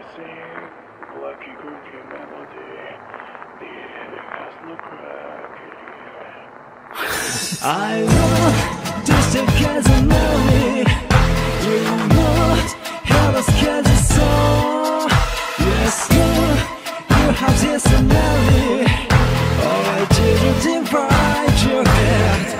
sing lucky groovy melody. The ending has no crack. I want to take as a melody. You want how us as a song. Yes, you have this melody. Oh, I didn't divide your head.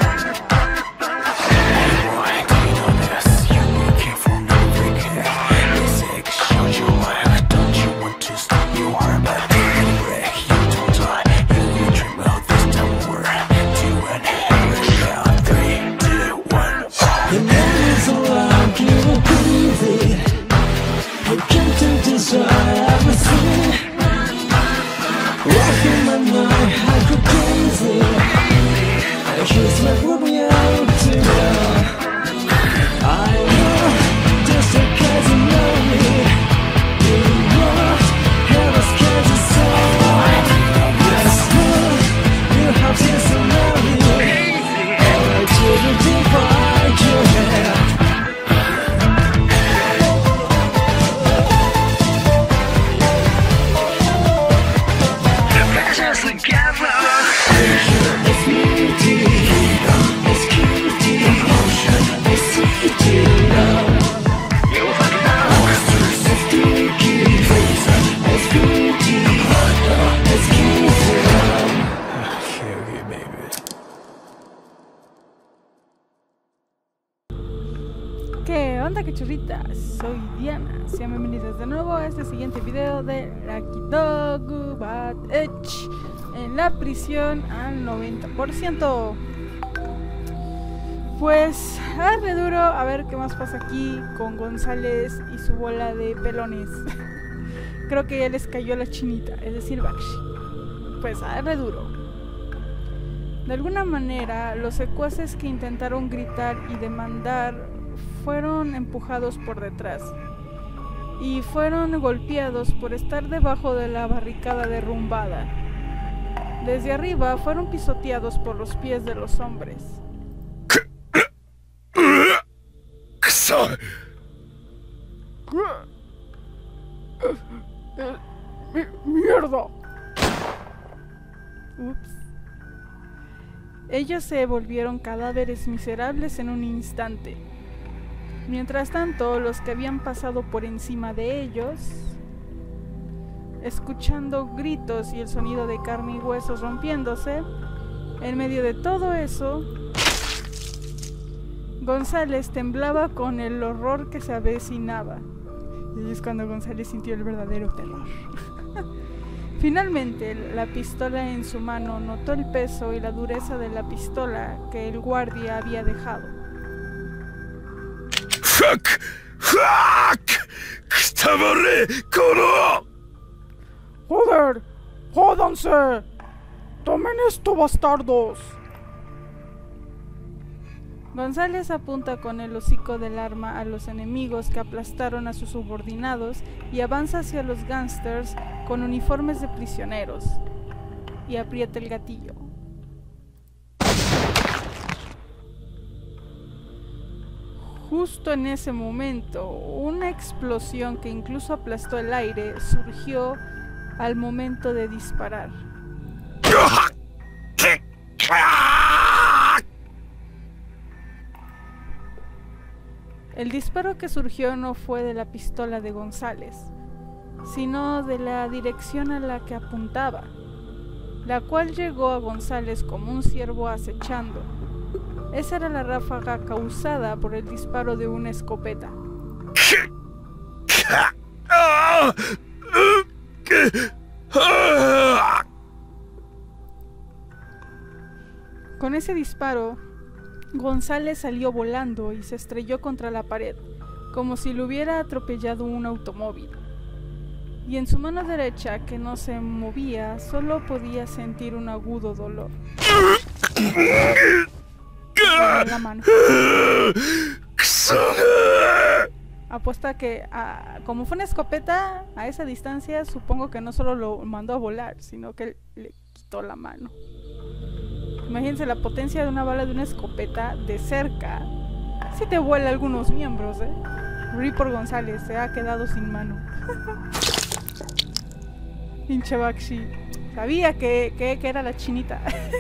¿Qué onda, cachorritas? Soy Diana. Sean bienvenidos de nuevo a este siguiente video de Rakidogu Bad Edge en la prisión al 90%. Pues, arre duro, a ver qué más pasa aquí con González y su bola de pelones. Creo que ya les cayó la chinita, es decir, Bakshi. Pues, arre duro. De alguna manera, los secuaces que intentaron gritar y demandar fueron empujados por detrás y fueron golpeados por estar debajo de la barricada derrumbada. Desde arriba fueron pisoteados por los pies de los hombres. ¡Mierda! Ups. Ellos se volvieron cadáveres miserables en un instante. Mientras tanto, los que habían pasado por encima de ellos, escuchando gritos y el sonido de carne y huesos rompiéndose, en medio de todo eso, González temblaba con el horror que se avecinaba. Y es cuando González sintió el verdadero terror. Finalmente, la pistola en su mano notó el peso y la dureza de la pistola que el guardia había dejado. ¡Joder! ¡Jódanse! ¡Tomen esto, bastardos! González apunta con el hocico del arma a los enemigos que aplastaron a sus subordinados y avanza hacia los gángsters con uniformes de prisioneros y aprieta el gatillo. Justo en ese momento, una explosión que incluso aplastó el aire surgió al momento de disparar. El disparo que surgió no fue de la pistola de González, sino de la dirección a la que apuntaba, la cual llegó a González como un ciervo acechando. Esa era la ráfaga causada por el disparo de una escopeta. Con ese disparo, González salió volando y se estrelló contra la pared, como si lo hubiera atropellado un automóvil. Y en su mano derecha, que no se movía, solo podía sentir un agudo dolor. La mano. Apuesta que, como fue una escopeta, a esa distancia, supongo que no solo lo mandó a volar, sino que le quitó la mano. Imagínense la potencia de una bala de una escopeta de cerca. Si te vuela algunos miembros, RIP por González, se ha quedado sin mano. Pinche Bakshi. Sabía que era la chinita.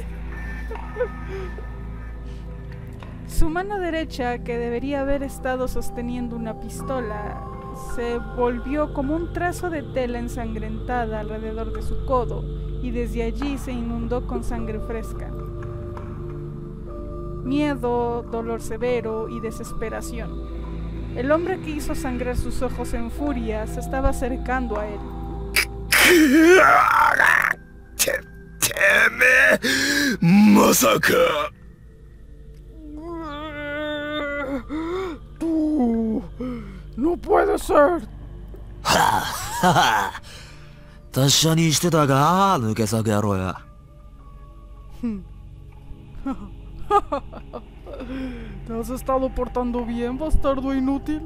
Su mano derecha, que debería haber estado sosteniendo una pistola, se volvió como un trazo de tela ensangrentada alrededor de su codo y desde allí se inundó con sangre fresca. Miedo, dolor severo y desesperación. El hombre que hizo sangrar sus ojos en furia se estaba acercando a él. ¡Masaka! ¡Tú! ¡No puede ser! 達者にしてたか、抜け作野郎や。 ¿Te has estado portando bien, bastardo inútil?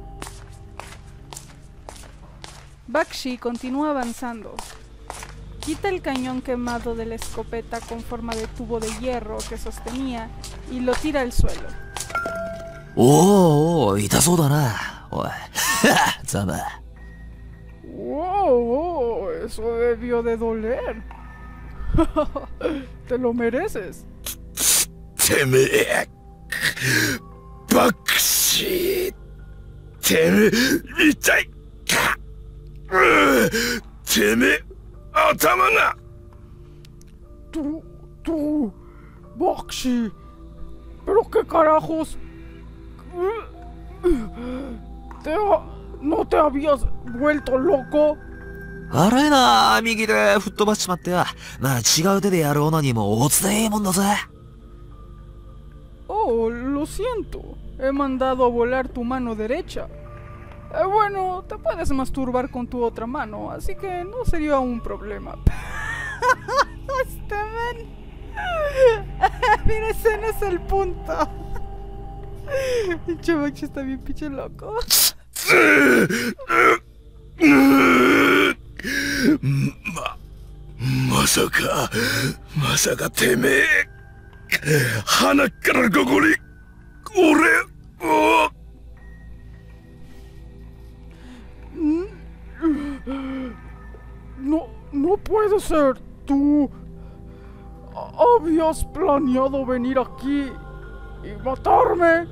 Bakshi continúa avanzando. Quita el cañón quemado de la escopeta con forma de tubo de hierro que sostenía y lo tira al suelo. おー、痛そうだな。おい、ざま。 ¡Wow! Eso debió de doler. Te lo mereces. てめえ、バクシー、てめえ、痛いか、てめえ、頭が。 Tú, Bakshi, ¿pero qué carajos? ¿No te habías vuelto loco? 悪いな、右で吹っ飛ばしちまってや。なあ、違う手でやる女にもおつでいいもんだぜ。 Oh, lo siento. He mandado a volar tu mano derecha. Bueno, te puedes masturbar con tu otra mano, así que no sería un problema. Mira, ese no es el punto. Pinche Bakshi está bien pinche loco. まさかてめえ、鼻からここに俺を。 No puede ser. Tú habías planeado venir aquí y matarme.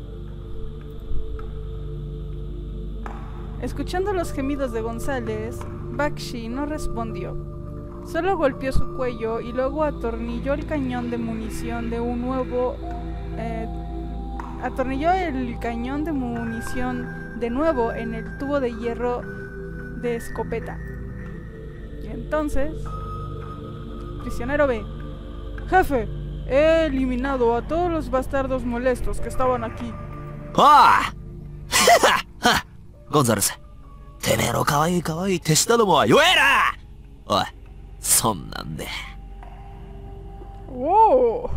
Escuchando los gemidos de González, Bakshi no respondió. Solo golpeó su cuello y luego atornilló el cañón de munición de un nuevo... atornilló el cañón de munición de nuevo en el tubo de hierro de escopeta. Y entonces... Prisionero B. Jefe, he eliminado a todos los bastardos molestos que estaban aquí. ¡Ah!ゴンザレス、てめえのかわいい手下どもは弱えな。おい、そんなんで。 ¡Oh!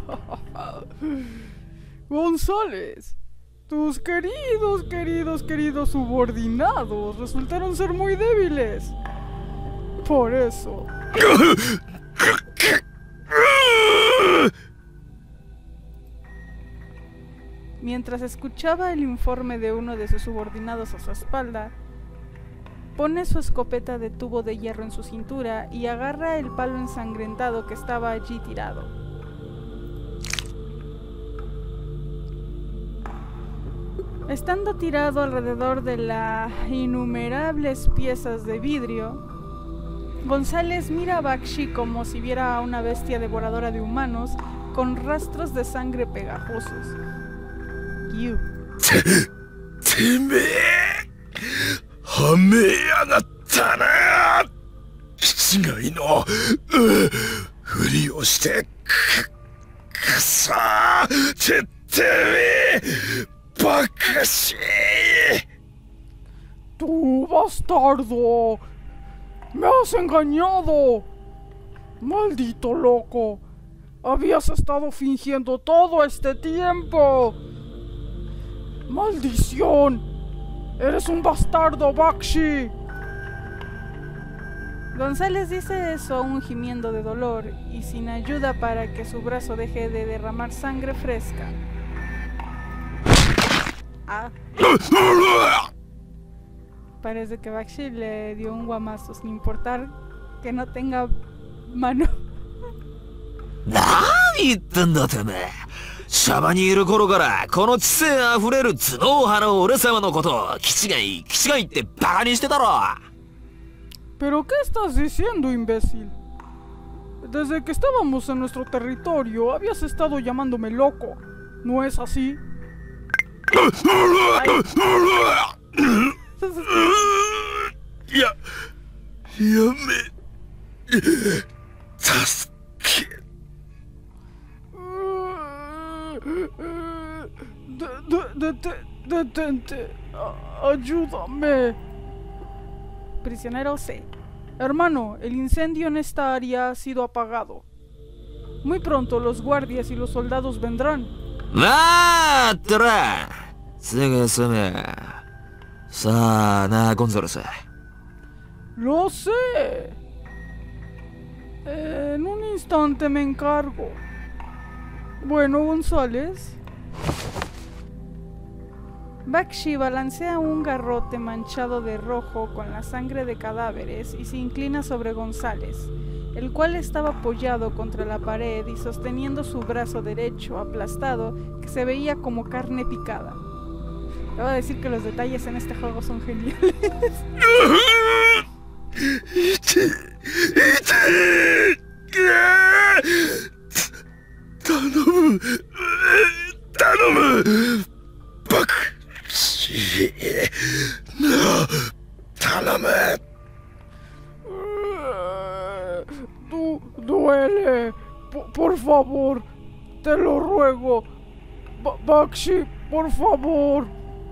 González, tus queridos subordinados resultaron ser muy débiles. Por eso. Mientras escuchaba el informe de uno de sus subordinados a su espalda, pone su escopeta de tubo de hierro en su cintura y agarra el palo ensangrentado que estaba allí tirado. Estando tirado alrededor de las innumerables piezas de vidrio, González mira a Bakshi como si viera a una bestia devoradora de humanos con rastros de sangre pegajosos. てめえ、はめやがったな。気違いのふりをしてくそー、てめえ、バカしい。 ¡Tú, bastardo! ¡Me has engañado! ¡Maldito loco! ¡Habías estado fingiendo todo este tiempo! ¡Maldición! ¡Eres un bastardo, Bakshi! González dice eso aún gimiendo de dolor y sin ayuda para que su brazo deje de derramar sangre fresca. Parece que Bakshi le dio un guamazo sin importar que no tenga mano. 何言ってんだてめえ。シャバにいる頃からこの知性あふれる頭脳派の俺様のことを気違いってバカにしてたろ。 ¿Pero qué estás diciendo, imbécil? Desde que estábamos en nuestro territorio habías estado llamándome loco. ¿No es así? Ya, ya me... Sasuke. Detente. Ayúdame. Prisionero C. Hermano, el incendio en esta área ha sido apagado. Muy pronto los guardias y los soldados vendrán. まあってらすぐ済む。さあな、ゴンザレス。 Lo sé. En un instante me encargo. Bueno, González. Bakshi balancea un garrote manchado de rojo con la sangre de cadáveres y se inclina sobre González, el cual estaba apoyado contra la pared y sosteniendo su brazo derecho aplastado que se veía como carne picada. Debo decir que los detalles en este juego son geniales. Duele. Por favor, te lo ruego. Bakshi, por favor.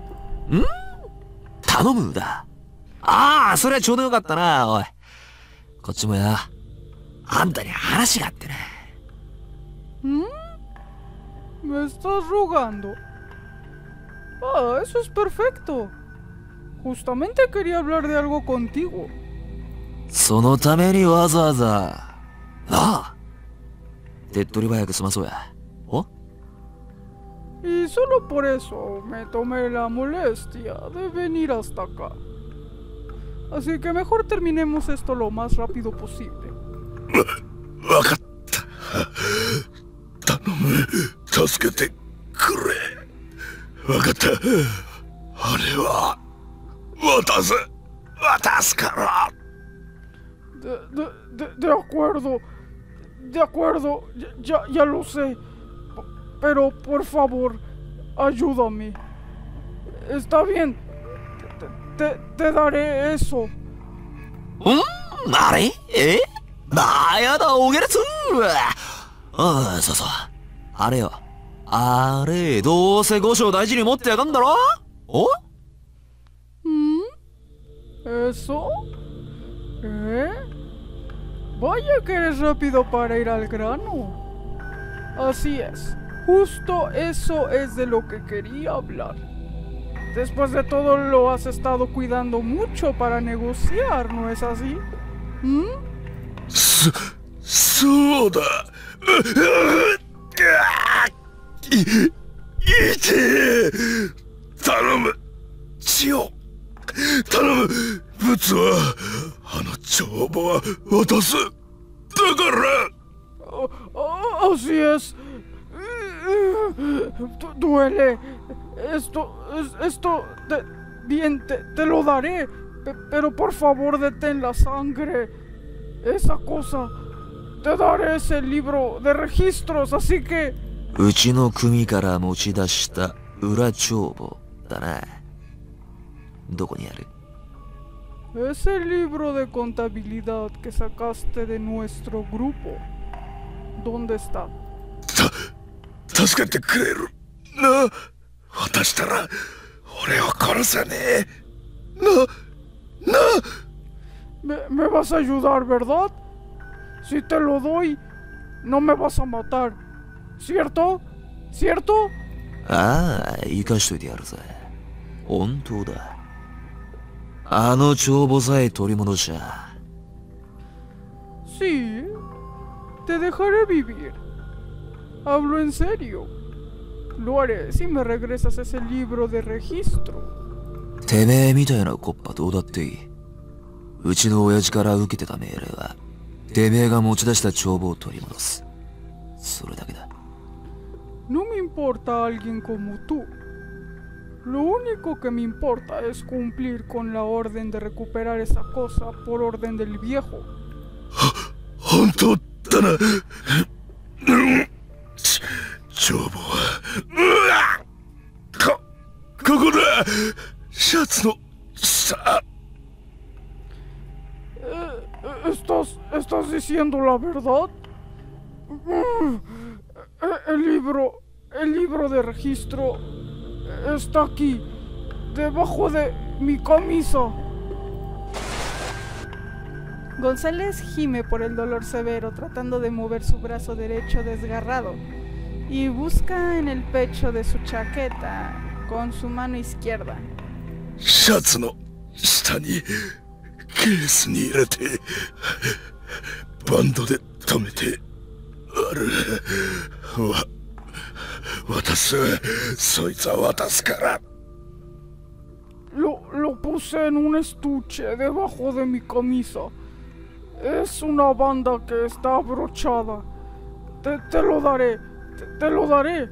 頼むだ。ああ、それはちょうどよかったな、おい。こっちもや、あんたに話があってね。 ¿Me estás rogando? Ah, eso es perfecto. Justamente quería hablar de algo contigo. そのためにわざわざ。ああ。手っ取り早く済まそうや。お？ Y solo por eso me tomé la molestia de venir hasta acá. Así que mejor terminemos esto lo más rápido posible. わかった。頼む、助けてくれ。わかった。あれは渡すから。 De acuerdo. De acuerdo. Ya lo sé. Pero por favor, ayúdame. Está bien. Te daré eso. あれ？え？あ、やだ、おげれつ。ああ、そうそう。あれよ。あれ、どうせ五章大事に持ってやがんだろ？お ？¿Eso? Vaya que eres rápido para ir al grano. Así es. Justo eso es de lo que quería hablar. Después de todo lo has estado cuidando mucho para negociar, ¿no es así? そうだ。いて。頼む。千代。頼む。物は帳簿は渡す。だから。 Así es. Duele. Esto bien, te lo daré. Pero por favor detén la sangre. Esa cosa. Te daré ese libro de registros, así que... うちの組から持ち出した裏帳簿だな。どこにある？ Ese libro de contabilidad que sacaste de nuestro grupo. ¿Dónde está? 助けてくれるな。渡したら俺を殺さねえ。 Me vas a ayudar, ¿verdad? Si te lo doy, no me vas a matar. ¿Cierto? ¿Cierto? ああ、生かしといてやるぜ。本当だ。あの帳簿さえ取り戻しゃ。 Sí, te dejaré vivir. Hablo en serio. Lo haré si me regresas ese libro de registro. てめえみたいなコッパどうだっていい。うちの親父から受けてた命令は、てめえが持ち出した帳簿を取り戻す。それだけだ。 No me importa alguien como tú. Lo único que me importa es cumplir con la orden de recuperar esa cosa por orden del viejo. 本当だな。帳簿は、ここだ。シャツの下。¿Estás diciendo la verdad? El libro de registro está aquí, debajo de mi camisa. González gime por el dolor severo, tratando de mover su brazo derecho desgarrado, y busca en el pecho de su chaqueta con su mano izquierda. シャツの下にケースに入れてバンドで留めてある。渡す。そいつは渡すから。Lo puse en un estuche debajo de mi camisa. Es una banda que está abrochada. Te lo daré. Te lo daré.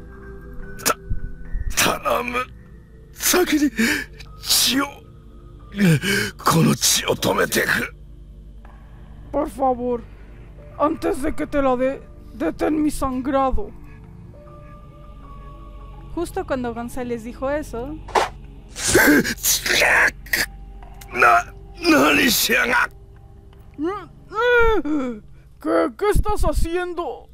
頼む。先に血を。この血を止めてく。Por favor, antes de que te la dé, detén mi sangrado. Justo cuando González dijo eso, 何しやが。¿Qué estás haciendo?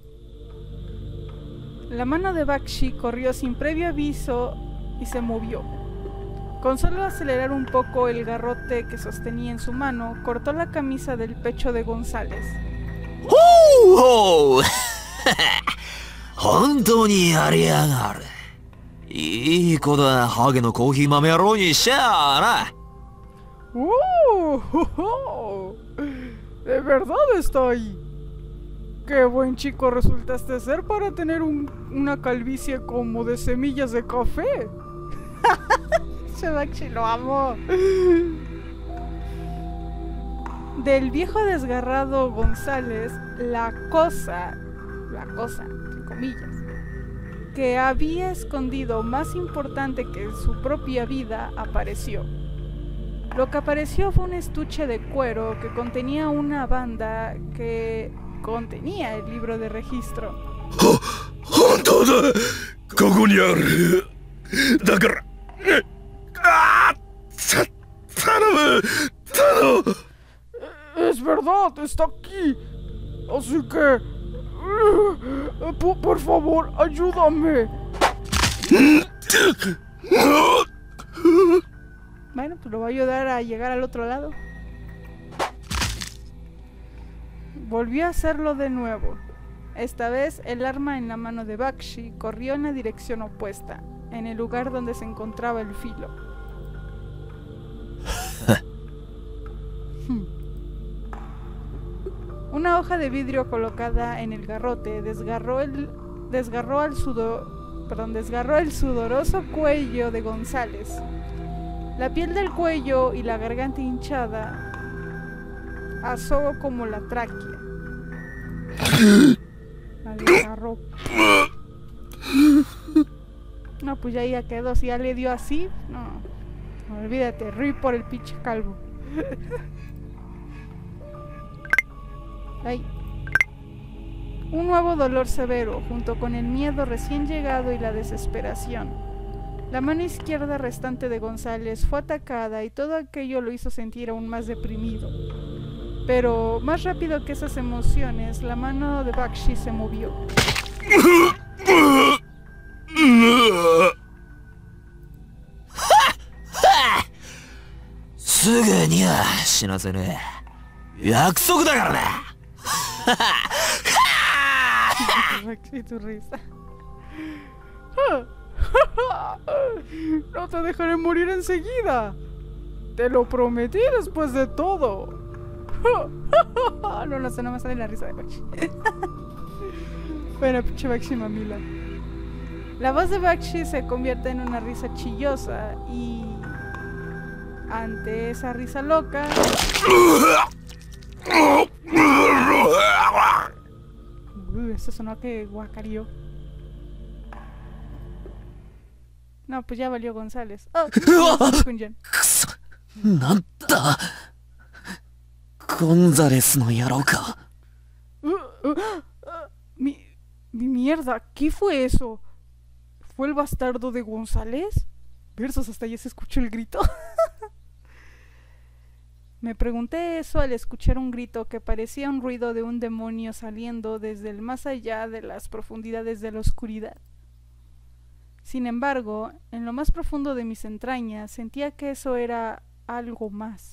la mano de Bakshi corrió sin previo aviso y se movió. Con solo acelerar un poco el garrote que sostenía en su mano, cortó la camisa del pecho de González. ¡Oh! 本当にやりやがる。いい子だ、ハゲのコーヒー豆野郎にしちゃあな。 ¡Oh! ¿De verdad está ahí? ¡Qué buen chico resultaste ser para tener una calvicie como de semillas de café! Bakshi lo amo. Del viejo desgarrado González, la cosa, entre comillas, que había escondido más importante que su propia vida, apareció. Lo que apareció fue un estuche de cuero que contenía una banda que contenía el libro de registro. Es verdad, está aquí. Así que... por favor, ayúdame. Bueno, pues lo voy a ayudar a llegar al otro lado. Volvió a hacerlo de nuevo. Esta vez el arma en la mano de Bakshi corrió en la dirección opuesta, en el lugar donde se encontraba el filo. Una hoja de vidrio colocada en el garrote desgarró el sudoroso cuello de González. La piel del cuello y la garganta hinchada asó como la tráquea. La desgarró. No, pues ya quedó. Si ya le dio así, no. Olvídate, ruí por el pinche calvo. Ay. Un nuevo dolor severo, junto con el miedo recién llegado y la desesperación. La mano izquierda restante de González fue atacada y todo aquello lo hizo sentir aún más deprimido. Pero más rápido que esas emociones, la mano de Bakshi se movió. すぐには死なせねえ。約束だからな。 Bakshi, tu risa. No te dejaré morir enseguida. Te lo prometí después de todo. No sé, no me sale la risa de Bakshi. Bueno, pinche Bakshi mamila. La voz de Bakshi se convierte en una risa chillosa y ante esa risa loca, eso sonó que guacareó. No, pues ya valió González. Oh, con Jan. くそ、なんだ。ゴンザレスの野郎か。 Mi mierda, ¿qué fue eso? ¿Fue el bastardo de González? Versos, hasta ya se escuchó el grito. Me pregunté eso al escuchar un grito que parecía un ruido de un demonio saliendo desde el más allá de las profundidades de la oscuridad. Sin embargo, en lo más profundo de mis entrañas sentía que eso era algo más.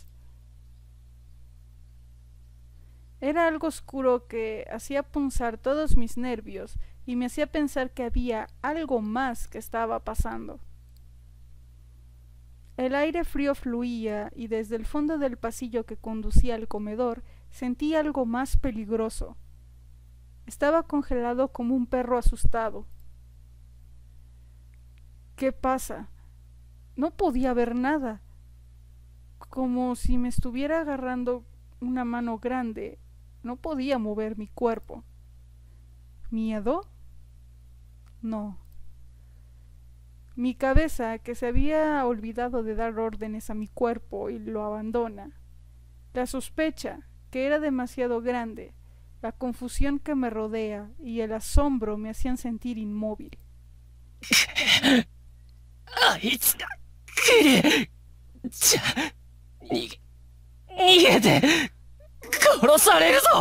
Era algo oscuro que hacía punzar todos mis nervios y me hacía pensar que había algo más que estaba pasando. El aire frío fluía y desde el fondo del pasillo que conducía al comedor sentí algo más peligroso. Estaba congelado como un perro asustado. ¿Qué pasa? No podía ver nada. Como si me estuviera agarrando una mano grande. No podía mover mi cuerpo. ¿Miedo? No. Mi cabeza, que se había olvidado de dar órdenes a mi cuerpo y lo abandona. La sospecha, que era demasiado grande. La confusión que me rodea y el asombro me hacían sentir inmóvil. あいつが来る。逃げて。殺されるぞ。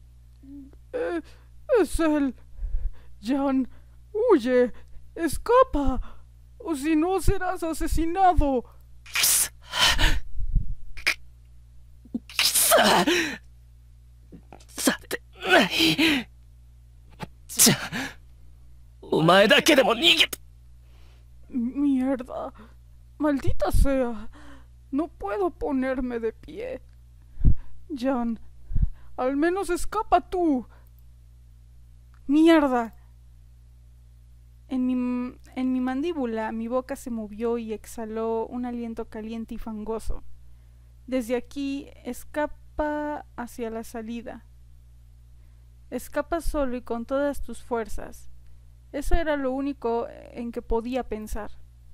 Es él. Jan, huye, escapa, o si no serás asesinado. さてない。じゃあお前だけでも逃げて。 Mierda, maldita sea, no puedo ponerme de pie. Jan, al menos escapa tú. Mierda. En mi mandíbula mi boca se movió y exhaló un aliento caliente y fangoso. Desde aquí escapa hacia la salida. Escapa solo y con todas tus fuerzas. Eso era lo único en que podía pensar.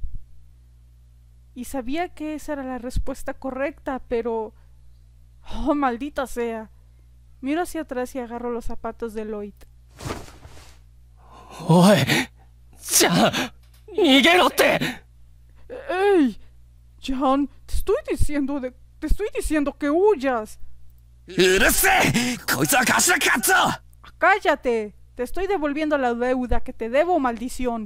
Y sabía que esa era la respuesta correcta, pero... ¡Oh, maldita sea! Miro hacia atrás y agarro los zapatos de Lloyd. おい、じゃあ逃げろって。 ¡Ey! Jan, te estoy diciendo que huyas. うるせえ、こいつは貸しだかっぞ。 ¡Cállate! Te estoy devolviendo la deuda que te debo, maldición.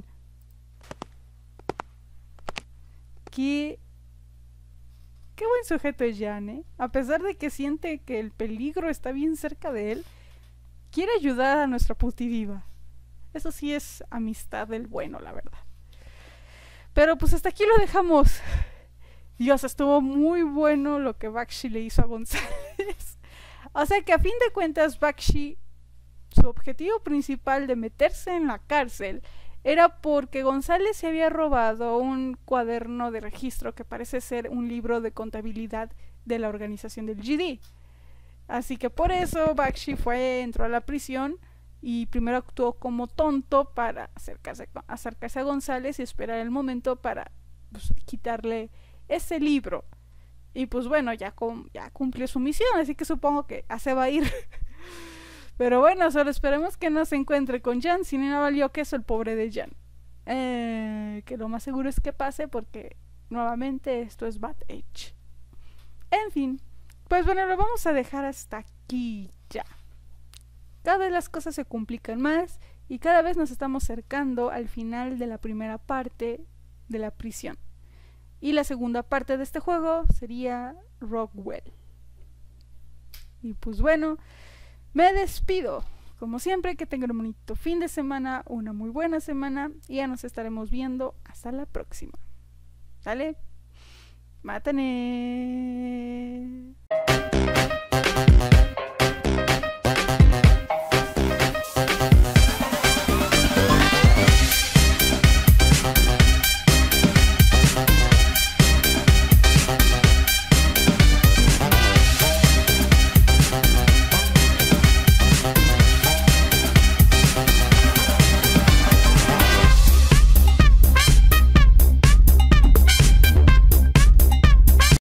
Qué buen sujeto es Jan, ¿eh? A pesar de que siente que el peligro está bien cerca de él, quiere ayudar a nuestra putidiva. Eso sí es amistad del bueno, la verdad. Pero pues hasta aquí lo dejamos. Dios, estuvo muy bueno lo que Bakshi le hizo a González. O sea que a fin de cuentas Bakshi, su objetivo principal de meterse en la cárcel era porque González se había robado un cuaderno de registro que parece ser un libro de contabilidad de la organización del GD. Así que por eso Bakshi entró a la prisión y primero actuó como tonto para acercarse a González y esperar el momento para pues, quitarle ese libro. Y pues bueno, ya cumplió su misión, así que supongo que se va a ir. Pero bueno, solo esperemos que no se encuentre con Jan, si no valió queso el pobre de Jan. Que lo más seguro es que pase porque nuevamente esto es Bad Age. En fin, pues bueno, lo vamos a dejar hasta aquí ya. Cada vez las cosas se complican más y cada vez nos estamos acercando al final de la primera parte de la prisión. Y la segunda parte de este juego sería Rockwell. Y pues bueno, me despido. Como siempre, que tengan un bonito fin de semana, una muy buena semana y ya nos estaremos viendo hasta la próxima. ¿Sale? ¡Mátane!